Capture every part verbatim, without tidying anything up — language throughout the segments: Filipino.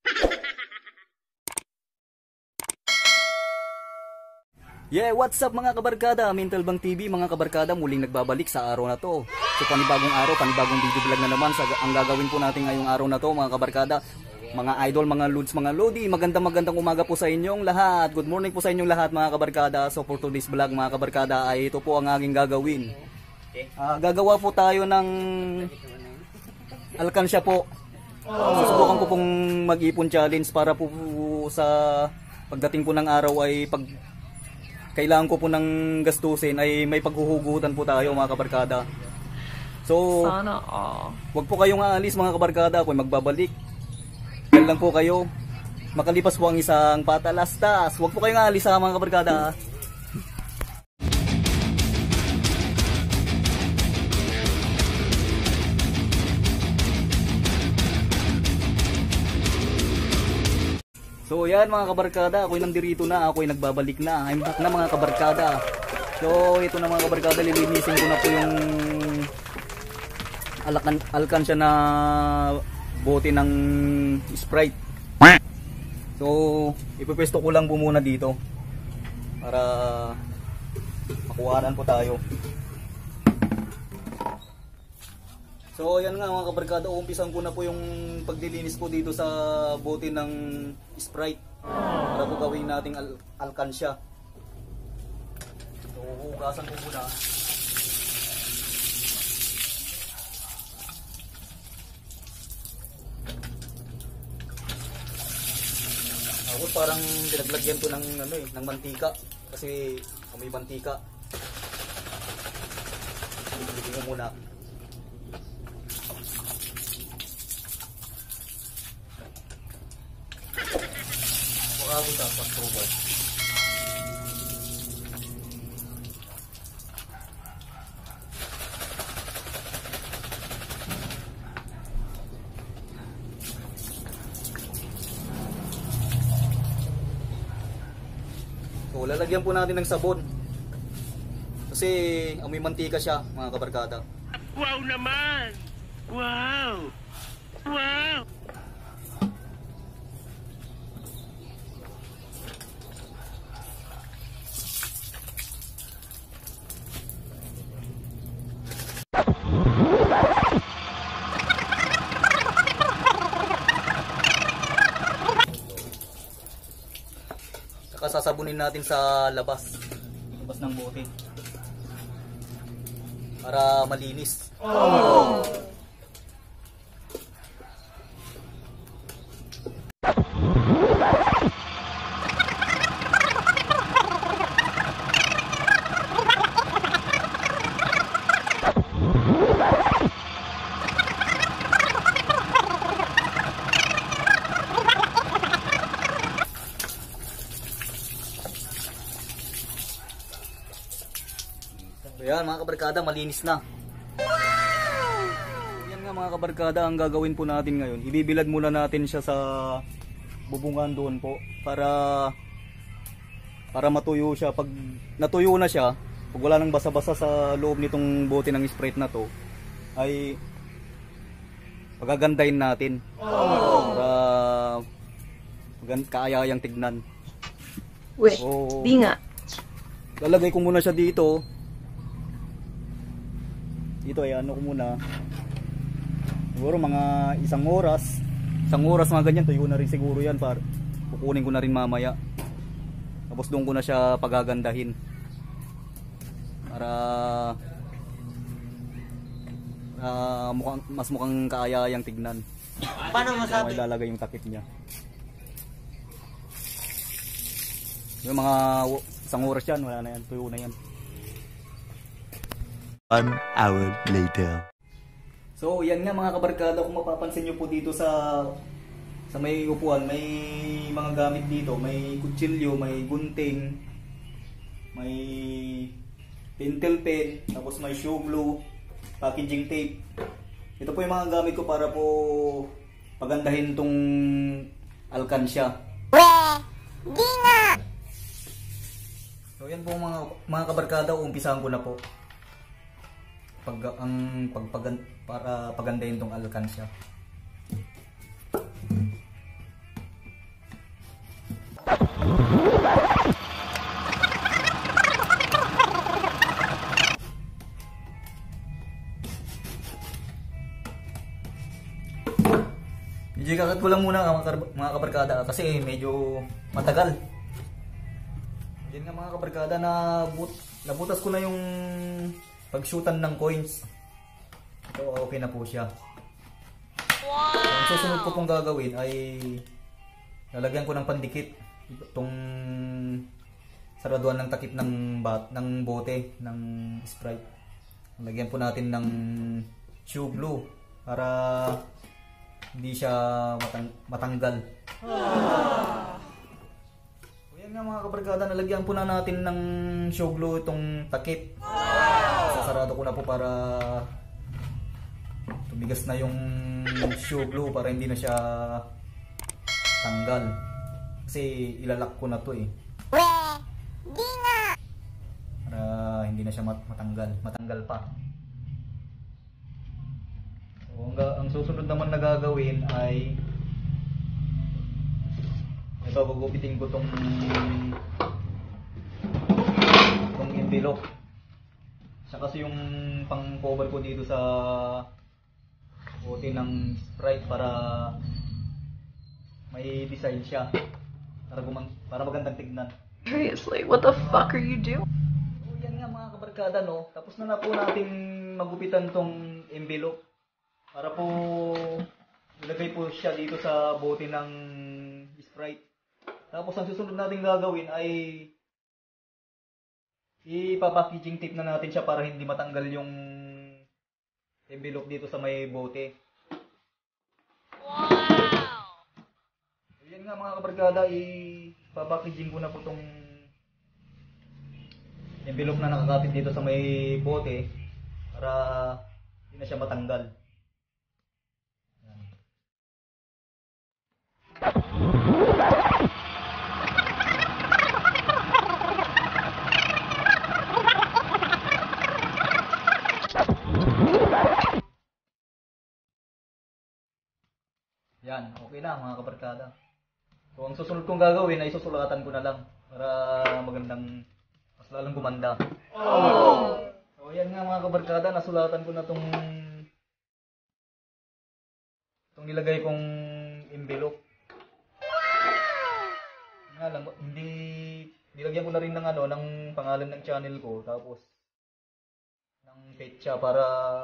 Yeah, what's up mga kabarkada? Mental Bang T V, mga kabarkada, muling nagbabalik sa araw na to. So panibagong araw, panibagong video vlog na naman sa ang gagawin po natin ngayong araw na to, mga kabarkada. Mga idol, mga lods, mga lodi, magandang magandang umaga po sa inyong lahat. Good morning po sa inyong lahat mga kabarkada. So for today's vlog mga kabarkada ay ito po ang aking gagawin. Uh, gagawa po tayo ng alkansya po. Susubukan ko pong mag-ipon challenge para po, po sa pagdating po ng araw ay pag kailangan ko po ng gastusin ay may paghuhugutan po tayo mga kabarkada. So, sana uh... wag po kayong aalis mga kabarkada, ako magbabalik. Yan lang po kayo. Makalipas po ang isang patalastas. Wag po kayong aalis ha mga kabarkada. So yan mga kabarkada, ako'y nandirito na, ako'y nagbabalik na. I'm back na mga kabarkada. So ito na mga kabarkada, lilinisin ko na po yung alkan alkansya na bote ng Sprite. So ipipwesto ko lang po muna dito para makuhanan po tayo. So yan nga mga kabarkada, umpisan ko na po yung paglilinis po dito sa bote ng Sprite para po gawin nating al alkansya. So hugasan ko muna. Ako parang pinaglagyan ko ng ano eh, ng mantika kasi may mantika. Lagyan ko muna. Ako dapat provide. So lalagyan po natin ng sabon kasi amoy mantika siya mga kabarkada. Wow naman! Wow! Wow! Sasabunin natin sa labas labas ng bote para malinis. Oh! Ayan mga kabarkada, malinis na. Wow! Ayan nga mga kabarkada, ang gagawin po natin ngayon, ibibilad muna natin siya sa bubungan doon po para para matuyo siya. Pag natuyo na siya, pag wala nang basa-basa sa loob nitong bote ng Sprite na to, ay pagagandahin natin. Oh! Para kaayayang tignan. Weh, so, di nga. Lalagay ko muna siya dito. Dito ay ano ko muna. Siguro mga isang oras. Isang oras mga ganyan, tuyo na rin siguro yan. Para kukunin ko na rin mamaya. Tapos doon ko na siya pagagandahin. Para uh, mukhang, mas mukhang kaayayang tignan. Paano masabi? May lalagay yung takip niya. Yung mga isang oras yan, wala na yan, tuyo na yan. One hour later. So yan nga mga kabarkada, kung mapapansin nyo po dito sa sa may upuan, may mga gamit dito, may kutsilyo, may gunting, may pentel pen, tapos may shoe glue, packaging tape. Ito po yung mga gamit ko para po pagandahin tong alkansya. Weh, di nga. So yan po mga, mga kabarkada, umpisahan ko na po. Pag, ang pagpagan para pagandahin tong alkansya. Medyo kakat ko lang muna mga, kar- mga kabarkada kasi medyo matagal. Yan nga mga kabarkada, na but, nabutas ko na yung pagshootan ng coins. So okay na po siya. Wow! So, ang susunod ko pong gagawin ay lalagyan ko ng pandikit itong saraduan ng takip ng bat ng bote ng Sprite. Lagyan po natin ng shoe glue para hindi siya matang matanggal. Ah. So yan nga mga kabarkada, nalagyan po na natin ng shoe glue itong takip. Ah. Sasarado ko na po para tumigas na yung shoe glue para hindi na siya tanggal. Kasi ilalak ko na to eh. Di nga. Para hindi na siya mat matanggal, matanggal pa. So, ang, ang susunod naman na gagawin ay ito, gugupitin ko tong tong envelope. Siya kasi yung pang cover ko dito sa bote ng Sprite para may design siya. Para gumang para magandang tignan. Seriously, what the fuck are you doing? So, yan nga mga kabarkada, no. Tapos na na po natin magupitan tong envelope. Para po ilagay po siya dito sa bote ng Sprite. Tapos ang susunod natin gagawin ay ipapackaging tape na natin siya para hindi matanggal yung envelope dito sa may bote. Wow! So, yan nga mga kabarkada, ipapackaging ko na po itong envelope na nakakapit dito sa may bote para hindi na siya matanggal. Yan, okay na mga kabarkada. So ang susunod kong gagawin ay susulatan ko na lang para magandang mas lalong gumanda. Oh! So yan nga mga kabarkada, nasulatan ko na tong itong nilagay kong envelope. Nga lang, hindi nilagyan ko na rin ng ano, ng pangalan ng channel ko, tapos ng petsa para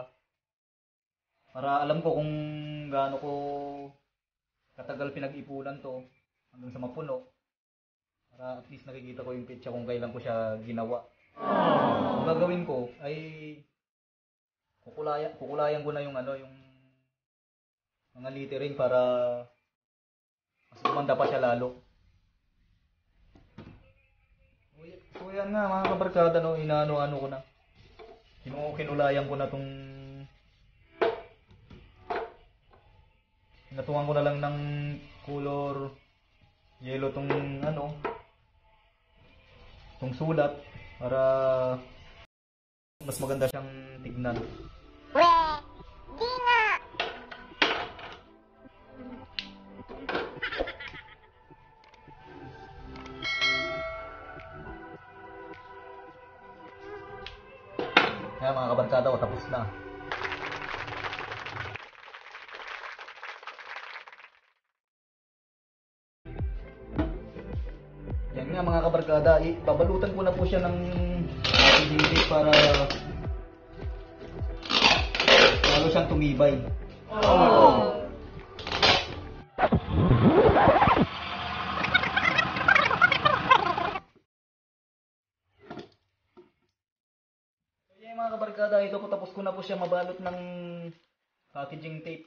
para alam ko kung gaano ko katagal pinag-ipunan to hanggang sa mapuno. Para at least nakikita ko yung petsa kung kailan ko siya ginawa. Ang gagawin ko ay kukulayan, kukulayan ko na yung ano, yung mga lettering para mas gumanda pa siya lalo. So yan nga mga kabarkada, no, inaano-ano ko na. Kinu kinulayan ko na tong Natuwan ko na lang ng color yellow tong ano, tong sulat para mas maganda siyang tignan. Di nga. Kaya mga kabarkada, o tapos na. Yan nga mga kabarkada, babalutan ko na po siya ng packaging para lalo siyang tumibay. Oh. Mga kabarkada, ito po, tapos ko na po siya mabalot ng packaging tape.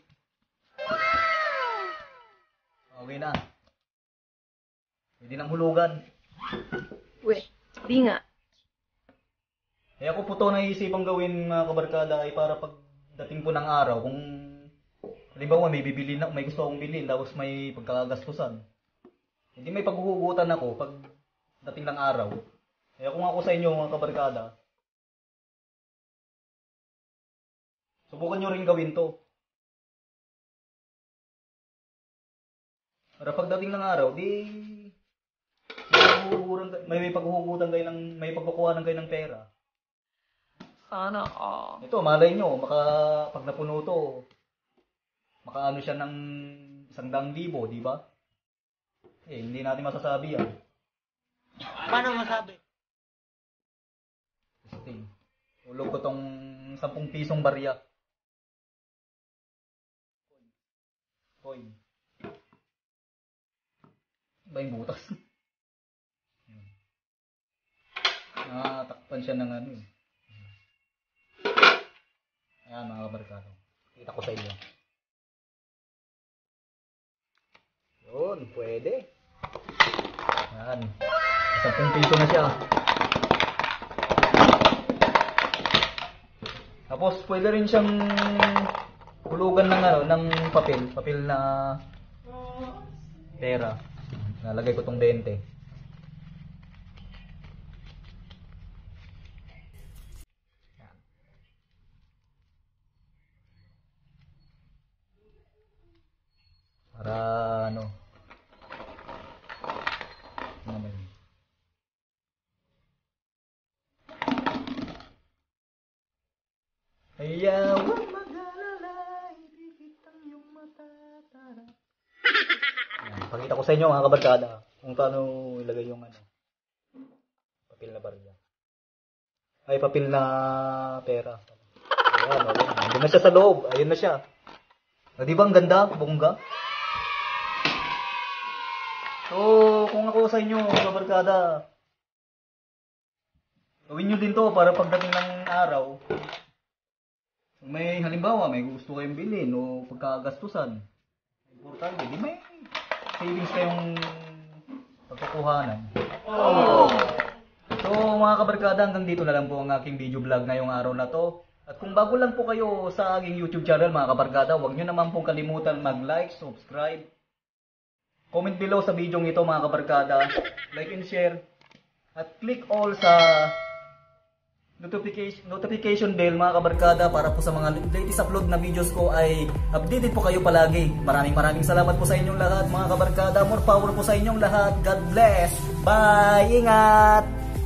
Okay na. Pwede nang hulugan. Wait, di nga. Kaya ko po ito naisipang gawin mga kabarkada ay para pagdating po ng araw, kung halimbawa may bibili na, may gusto akong bilhin tapos may pagkakagastusan, hindi may paghuhugutan ako pag dating ng araw. Kaya kung ako sa inyo mga kabarkada, subukan nyo rin gawin to. Para pagdating ng araw, di paghuhugutan, may, may paghuhugutan kayo ng, may pagkukuhanan kayo ng pera. Sana all. Ito, malay nyo, maka, pag napuno to, makaano siya ng isang daang libo, di ba? Eh, hindi natin masasabi yan. Paano masabi? Testing. Ulog ko tong sampung pisong barya. Coin. Ba yung butas? Nakatakpan siya ng ano eh. Ayan mga kabarkado. Kita ko sa inyo. Yun, pwede. Ayan. Sampung piso na siya. Tapos pwede rin siyang hulugan ng ano, ng papel, papel na pera. Nalagay ko tong twenty. Yan. Para ano? Ano naman yun? Ayaw ang mag-alala, ibigit ang iyong matatara. Yan, pakita ko sa inyo mga kabarkada kung paano ilagay yung ano, papel na barya. Ay, papel na pera. Ayan, okay. Andun na siya sa loob. Ayun na siya. O, di ba ang ganda? Bongga? So, kung ako sa inyo mga kabarkada, gawin nyo din to para pagdating ng araw, may halimbawa, may gusto kayong bilhin o pagkagastusan. Importante, di may savings kayong pagkukuhanan. Oh. So mga kabarkada, hanggang dito na lang po ang aking video vlog ngayong araw na to. At kung bago lang po kayo sa aking YouTube channel mga kabarkada, huwag nyo naman pong kalimutan mag-like, subscribe, comment below sa video ito mga kabarkada, like and share, at click all sa notification notification bell mga kabarkada para po sa mga latest upload na videos ko ay updated po kayo palagi. Maraming maraming salamat po sa inyong lahat mga kabarkada. More power po sa inyong lahat. God bless. Bye. Ingat.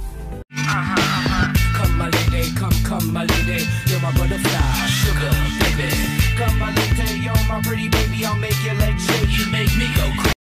Come my lady, come, come my lady, you're my butterfly, sugar baby. Come my lady, you're my pretty baby, I'll make your legs shake, you make me go crazy.